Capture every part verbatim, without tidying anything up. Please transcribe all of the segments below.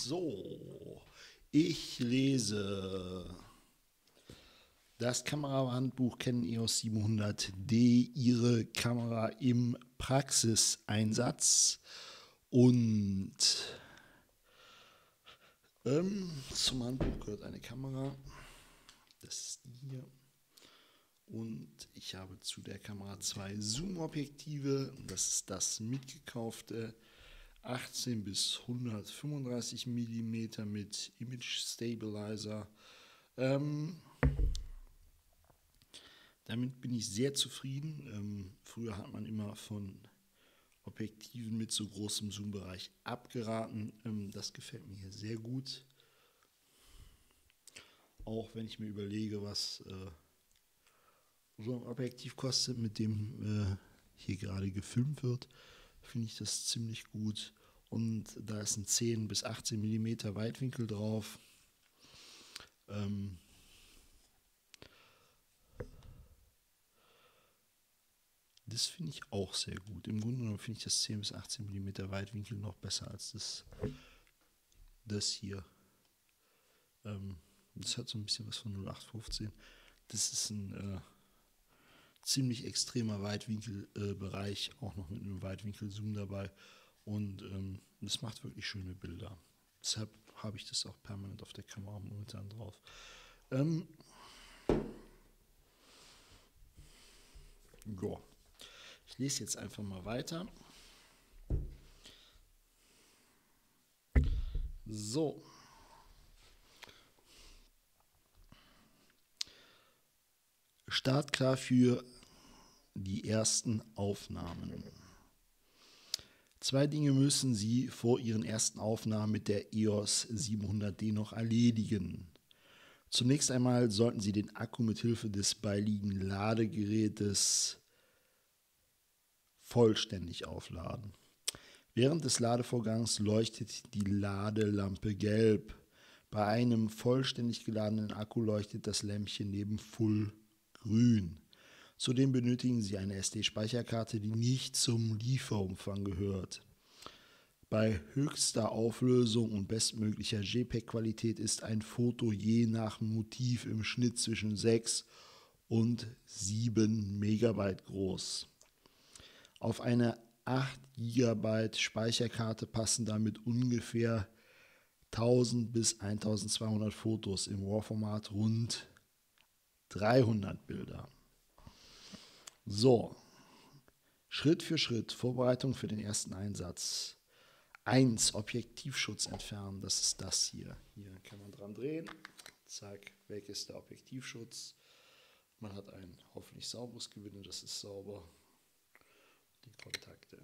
So, ich lese das Kamerahandbuch Canon E O S siebenhundert D, Ihre Kamera im Praxiseinsatz. Und ähm, zum Handbuch gehört eine Kamera, das ist die hier. Und ich habe zu der Kamera zwei Zoom-Objektive, das ist das mitgekaufte achtzehn bis hundertfünfunddreißig Millimeter mit Image Stabilizer. Ähm, damit bin ich sehr zufrieden. Ähm, früher hat man immer von Objektiven mit so großem Zoom-Bereich abgeraten. Ähm, das gefällt mir hier sehr gut. Auch wenn ich mir überlege, was äh, so ein Objektiv kostet, mit dem äh, hier gerade gefilmt wird, finde ich das ziemlich gut. Und da ist ein zehn bis achtzehn Millimeter Weitwinkel drauf. Ähm, das finde ich auch sehr gut. Im Grunde genommen finde ich das zehn bis achtzehn Millimeter Weitwinkel noch besser als das, das hier. Ähm, das hat so ein bisschen was von null acht fünfzehn. Das ist ein äh, ziemlich extremer Weitwinkelbereich, äh, auch noch mit einem Weitwinkel-Zoom dabei. Und ähm, das macht wirklich schöne Bilder. Deshalb habe ich das auch permanent auf der Kamera momentan drauf. Ähm, ja. Ich lese jetzt einfach mal weiter. So. Startklar für die ersten Aufnahmen. Zwei Dinge müssen Sie vor Ihren ersten Aufnahmen mit der E O S siebenhundert D noch erledigen. Zunächst einmal sollten Sie den Akku mit Hilfe des beiliegenden Ladegerätes vollständig aufladen. Während des Ladevorgangs leuchtet die Ladelampe gelb. Bei einem vollständig geladenen Akku leuchtet das Lämpchen neben Full grün. Zudem benötigen Sie eine S D-Speicherkarte, die nicht zum Lieferumfang gehört. Bei höchster Auflösung und bestmöglicher JPEG-Qualität ist ein Foto je nach Motiv im Schnitt zwischen sechs und sieben Megabyte groß. Auf eine acht Gigabyte Speicherkarte passen damit ungefähr tausend bis eintausendzweihundert Fotos, im RAW-Format rund dreihundert Bilder. So, Schritt für Schritt, Vorbereitung für den ersten Einsatz. eins. Objektivschutz entfernen, das ist das hier. Hier kann man dran drehen. Zack, weg ist der Objektivschutz. Man hat ein hoffentlich sauberes Gewinde, das ist sauber. Die Kontakte.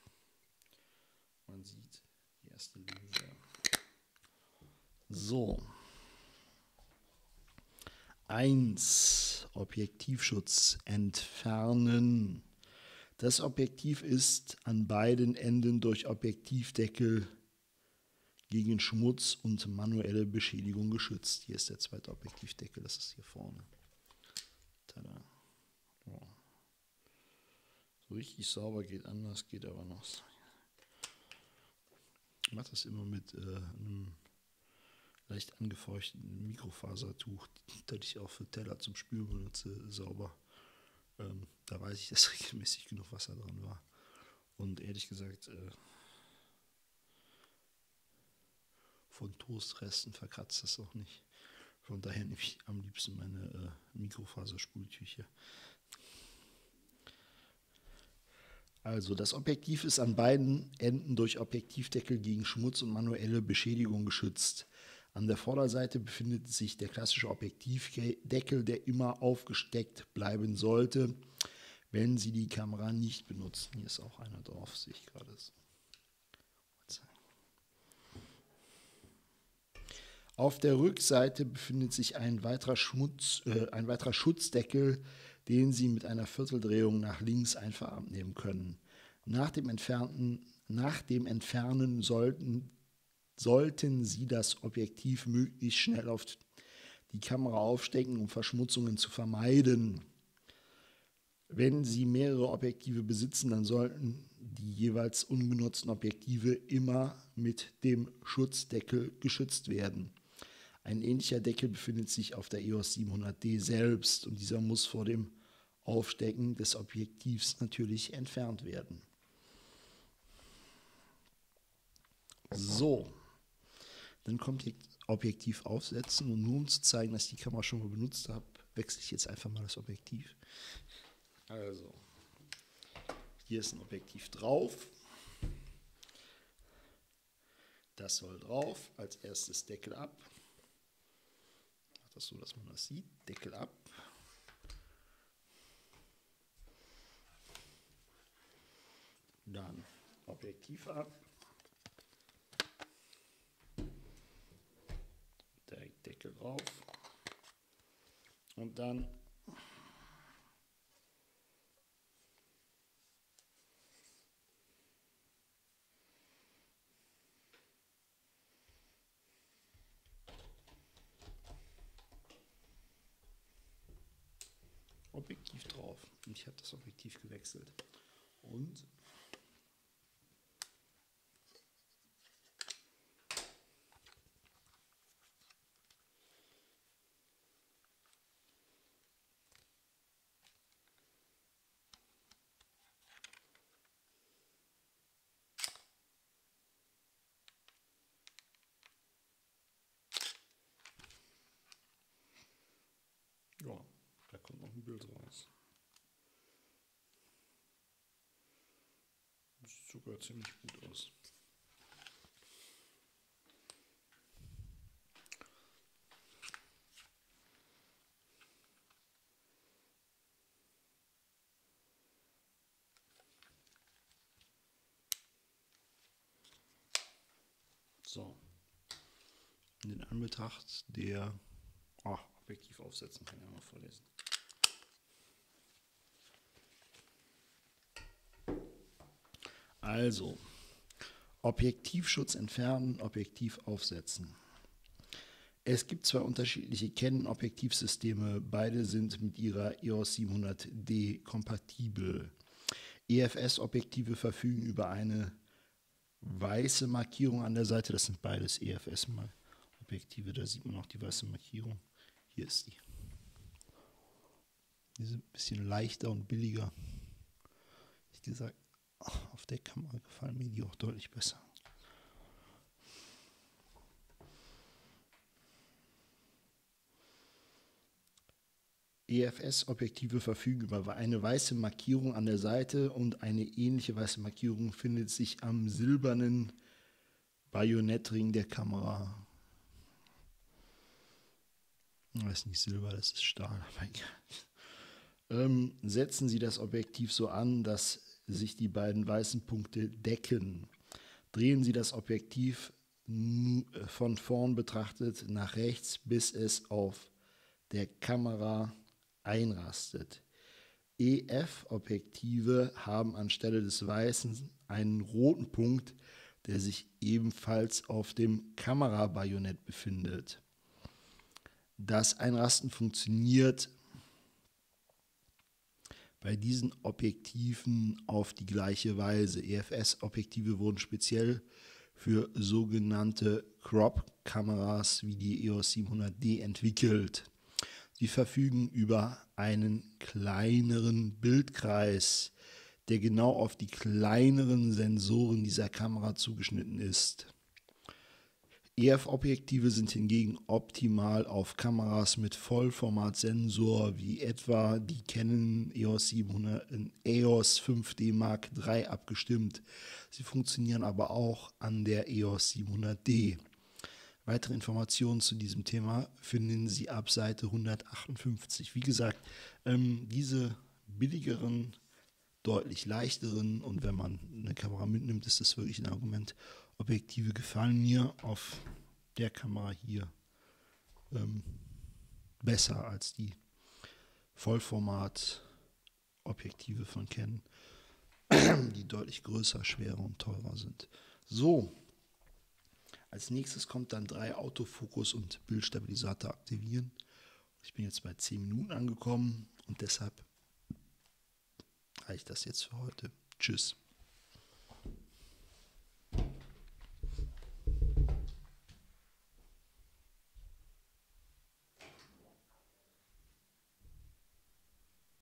Man sieht die erste Linse. So. eins. Objektivschutz entfernen. Das Objektiv ist an beiden Enden durch Objektivdeckel gegen Schmutz und manuelle Beschädigung geschützt. Hier ist der zweite Objektivdeckel, das ist hier vorne. Tada. Ja. So richtig sauber geht anders, geht aber noch. Ich mache das immer mit äh, einem leicht angefeuchteten Mikrofasertuch, das ich auch für Teller zum Spülen benutze, sauber. Ähm, da weiß ich, dass regelmäßig genug Wasser dran war. Und ehrlich gesagt, äh, von Toastresten verkratzt das auch nicht. Von daher nehme ich am liebsten meine äh, Mikrofaserspultücher. Also das Objektiv ist an beiden Enden durch Objektivdeckel gegen Schmutz und manuelle Beschädigung geschützt. An der Vorderseite befindet sich der klassische Objektivdeckel, der immer aufgesteckt bleiben sollte, wenn Sie die Kamera nicht benutzen. Hier ist auch einer drauf, sehe ich gerade. Auf der Rückseite befindet sich ein weiterer, Schmutz, äh, ein weiterer Schutzdeckel, den Sie mit einer Vierteldrehung nach links einfach abnehmen können. Nach dem Entfernen, nach dem Entfernen sollten, sollten Sie das Objektiv möglichst schnell auf die Kamera aufstecken, um Verschmutzungen zu vermeiden. Wenn Sie mehrere Objektive besitzen, dann sollten die jeweils ungenutzten Objektive immer mit dem Schutzdeckel geschützt werden. Ein ähnlicher Deckel befindet sich auf der E O S siebenhundert D selbst und dieser muss vor dem Aufstecken des Objektivs natürlich entfernt werden. So, dann kommt die Objektiv aufsetzen und nur um zu zeigen, dass ich die Kamera schon mal benutzt habe, wechsle ich jetzt einfach mal das Objektiv. Also, hier ist ein Objektiv drauf. Das soll drauf. Als erstes Deckel ab. Ich mache das so, dass man das sieht. Deckel ab. Dann Objektiv ab. Direkt Deckel drauf. Und dann Objektiv drauf. Und ich habe das Objektiv gewechselt. Und ja, da kommt noch ein Bild raus. Das sieht sogar ziemlich gut aus. So, in den Anbetracht der oh, Objektiv aufsetzen, kann ich ja mal vorlesen. Also, Objektivschutz entfernen, Objektiv aufsetzen. Es gibt zwei unterschiedliche Canon-Objektivsysteme, beide sind mit ihrer E O S siebenhundert D kompatibel. E F S-Objektive verfügen über eine weiße Markierung an der Seite, das sind beides E F S-Objektive, da sieht man auch die weiße Markierung. Hier ist die. Die sind ein bisschen leichter und billiger. Ich gesagt, auf der Kamera gefallen mir die auch deutlich besser. E F S-Objektive verfügen über eine weiße Markierung an der Seite und eine ähnliche weiße Markierung findet sich am silbernen Bajonettring der Kamera. Das ist nicht Silber, das ist Stahl, aber egal. Ähm, setzen Sie das Objektiv so an, dass sich die beiden weißen Punkte decken. Drehen Sie das Objektiv von vorn betrachtet nach rechts, bis es auf der Kamera einrastet. E F-Objektive haben anstelle des weißen einen roten Punkt, der sich ebenfalls auf dem Kamerabajonett befindet. Das Einrasten funktioniert bei diesen Objektiven auf die gleiche Weise. E F S-Objektive wurden speziell für sogenannte Crop-Kameras wie die E O S siebenhundert D entwickelt. Sie verfügen über einen kleineren Bildkreis, der genau auf die kleineren Sensoren dieser Kamera zugeschnitten ist. E F-Objektive sind hingegen optimal auf Kameras mit Vollformatsensor wie etwa die Canon E O S siebenhundert, E O S fünf D Mark drei abgestimmt. Sie funktionieren aber auch an der E O S siebenhundert D. Weitere Informationen zu diesem Thema finden Sie ab Seite hundertachtundfünfzig. Wie gesagt, ähm, diese billigeren, deutlich leichteren und wenn man eine Kamera mitnimmt, ist das wirklich ein Argument. Objektive gefallen mir auf der Kamera hier ähm, besser als die Vollformat-Objektive von Canon, die deutlich größer, schwerer und teurer sind. So. Als nächstes kommt dann drei Autofokus und Bildstabilisator aktivieren. Ich bin jetzt bei zehn Minuten angekommen und deshalb reicht das jetzt für heute. Tschüss.